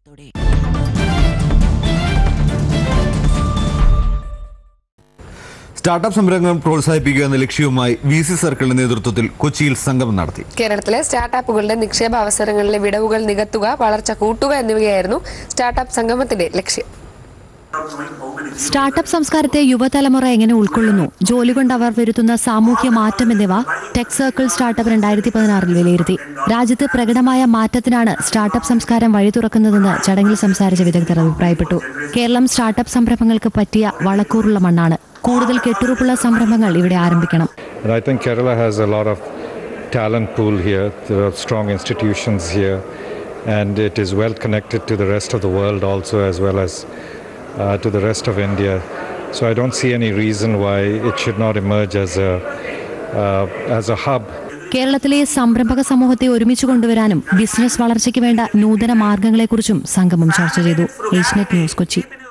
Startup സംരംഭം പ്രോത്സാഹിപ്പിക്കുക എന്ന ലക്ഷ്യവുമായി VC സർക്കിളിന്റെ നേതൃത്വത്തിൽ കൊച്ചിയിൽ സംഗമം നടത്തി. കേരളത്തിലെ സ്റ്റാർട്ടപ്പുകളുടെ നിക്ഷേപ അവസരങ്ങളിലെ വിടവുകൾ നികത്തുക, വളർച്ച കൂട്ടുക എന്നിവയായിരുന്നു സ്റ്റാർട്ടപ്പ് സംഗമത്തിന്റെ ലക്ഷ്യം. സ്റ്റാർട്ടപ്പ് സംസ്കാരത്തെ യുവതലമുറ എങ്ങനെ ഉൾക്കൊള്ളുന്നു, ജോലി കൊണ്ട് അവർ വരുത്തുന്ന സാമൂഹ്യ മാറ്റം എന്നിവ ടെക് സർക്കിൾ സ്റ്റാർട്ടപ്പ് 2016 വിലയിരുത്തി. രാജ്യത്ത് പ്രകടമായ മാറ്റത്തിനാണ് സ്റ്റാർട്ടപ്പ് സംസ്കാരം വഴി തുറക്കുന്നതെന്ന് ചടങ്ങിൽ സംസാരിച്ച വിദഗ്ധർ അഭിപ്രായപ്പെട്ടു. കേരളം സ്റ്റാർട്ടപ്പ് സംരംഭങ്ങൾക്ക് പറ്റിയ വളക്കൂറുള്ള മണ്ണാണ്. കൂടുതൽ കെട്ടുറപ്പുള്ള സംരംഭങ്ങൾ ഇവിടെ ആരംഭിക്കണം. I think Kerala has a lot of talent pool here. There are strong institutions here, and it is well connected to the rest of the world also, as well as to the rest of India. So I don't see any reason why it should not emerge as a hub. കേരളത്തിലെ സംരംഭക സമൂഹത്തെ ഒരുമിച്ച് കൊണ്ടുവരാനും business വളർച്ചയ്ക്ക് വേണ്ട നൂതന മാർഗങ്ങളെക്കുറിച്ചും സംഗമം ചർച്ച ചെയ്തു. Asianet news, Kochi.